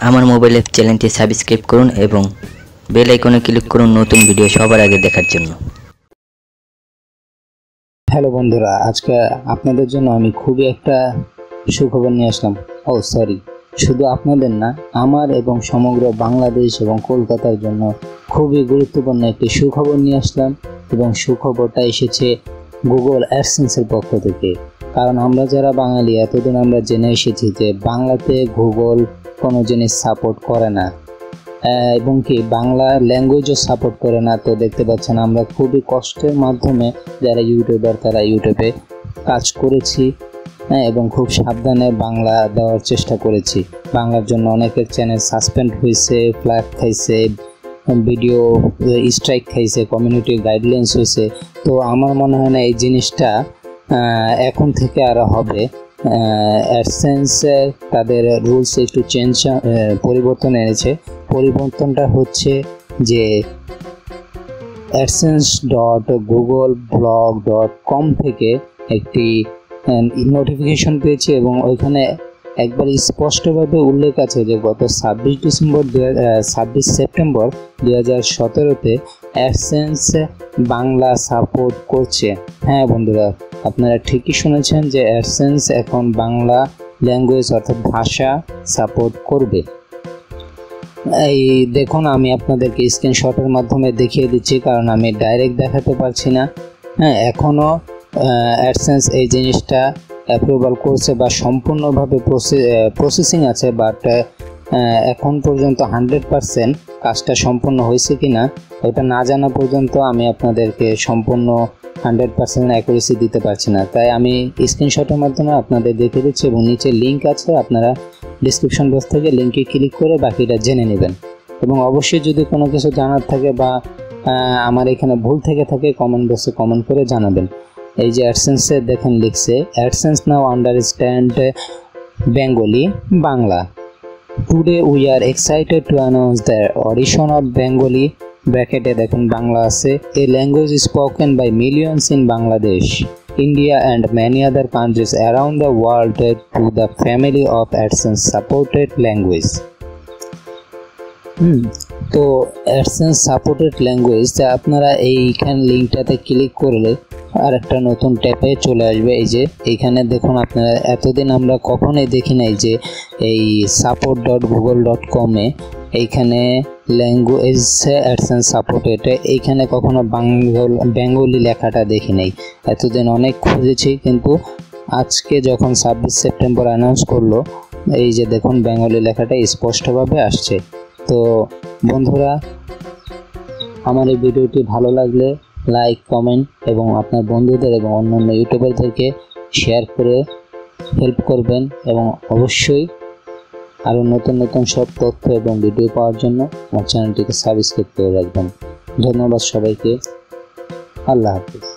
আমার মোবাইলে চ্যানেলটি সাবস্ক্রাইব করুন এবং বেল আইকনে ক্লিক করুন নতুন ভিডিও সবার আগে দেখার জন্য। হ্যালো বন্ধুরা, আজকে আপনাদের জন্য আমি খুবই একটা সুখবর নিয়ে আসলাম। সরি, শুধু আপনাদের না, আমার এবং সমগ্র বাংলাদেশ এবং কলকাতার জন্য খুবই গুরুত্বপূর্ণ একটি সুখবর নিয়ে আসলাম। এবং সুখবরটা এসেছে গুগল অ্যাডসেন্সের পক্ষ থেকে। কারণ আমরা যারা বাঙালি, এতদিন আমরা জেনে এসেছি যে বাংলাতে গুগল কোনো জিনিস সাপোর্ট করে না এবং কি বাংলা ল্যাঙ্গুয়েজও সাপোর্ট করে না। তো দেখতে পাচ্ছেন আমরা খুবই কষ্টের মাধ্যমে যারা ইউটিউবার তারা ইউটিউবে কাজ করেছি এবং খুব সাবধানে বাংলা দেওয়ার চেষ্টা করেছি। বাংলার জন্য অনেকের চ্যানেল সাসপেন্ড হয়েছে, ফ্ল্যাগ খাইছে, ভিডিও স্ট্রাইক খাইছে, কমিউনিটি গাইডলাইন্স হয়েছে। তো আমার মনে হয় না এই জিনিসটা এখন থেকে আর হবে। অ্যাডসেন্স তাদের রুলস একটু পরিবর্তন এনেছে। পরিবর্তনটা হচ্ছে যে adsense.googleblog.com থেকে একটি নোটিফিকেশন পেয়েছি এবং ওইখানে একবার স্পষ্টভাবে উল্লেখ আছে যে গত 26 সেপ্টেম্বর 2017-তে অ্যাডসেন্স বাংলা সাপোর্ট করছে। হ্যাঁ বন্ধুরা, আপনারা ঠিকই শুনেছেন যে অ্যাডসেন্স এখন বাংলা ল্যাঙ্গুয়েজ অর্থাৎ ভাষা সাপোর্ট করবে। এই দেখুন, আমি আপনাদেরকে স্ক্রিনশটের মাধ্যমে দেখিয়ে দিচ্ছি কারণ আমি ডাইরেক্ট দেখাতে পারছি না। হ্যাঁ, এখনও অ্যাডসেন্স এই জিনিসটা অ্যাপ্রুভাল করছে বা সম্পূর্ণভাবে প্রসেসিং আছে, বাট এখন পর্যন্ত 100% কাজটা সম্পূর্ণ হয়েছে কি না ওটা না জানা পর্যন্ত আমি আপনাদেরকে সম্পূর্ণ 100% অ্যাকুরেসি দিতে পারছি না। তাই আমি স্ক্রিনশটের মাধ্যমে আপনাদের দেখে দিচ্ছি এবং নিচে লিঙ্ক আছে, আপনারা ডিসক্রিপশন বক্স থেকে লিঙ্কে ক্লিক করে বাকিটা জেনে নেবেন। এবং অবশ্যই যদি কোনো কিছু জানার থাকে বা আমার এখানে ভুল থেকে থাকে কমেন্ট বক্সে কমেন্ট করে জানাবেন। এই যে অ্যাডসেন্সে দেখেন লিখছে AdSense now understand Bengali Bangla. Today we are excited to announce the addition of Bengali ব্র্যাকেটে দেখুন বাংলা আছে। A language spoken by millions in Bangladesh, India and many other countries around the world to the family of AdSense supported language. তো AdSense supported language আপনারা এইখান লিঙ্কটাতে click করলে আর একটা নতুন ট্যাবে চলে আসবে। এই যে এইখানে দেখুন, আপনারা এতদিন আমরা কখনোই দেখি নাই যে এই support.google.com-এ এইখানে ল্যাঙ্গুয়েজ অ্যাডসেন্স সাপোর্টেড এইখানে কখনো বেঙ্গলি লেখাটা দেখি নাই। এতদিন অনেক খুঁজেছি, কিন্তু আজকে যখন 26 সেপ্টেম্বর অ্যানাউন্স করলো এই যে দেখুন বেঙ্গলি লেখাটা স্পষ্টভাবে আসছে। তো বন্ধুরা, আমার এই ভিডিওটি ভালো লাগলে লাইক, কমেন্ট এবং আপনার বন্ধুদের এবং অন্যান্য ইউটিউবারদেরকে শেয়ার করে হেল্প করবেন এবং অবশ্যই আরও নতুন নতুন সব তথ্য এবং ভিডিও পাওয়ার জন্য আমার চ্যানেলটিকে সাবস্ক্রাইব করে রাখবেন। ধন্যবাদ সবাইকে। আল্লাহ হাফিজ।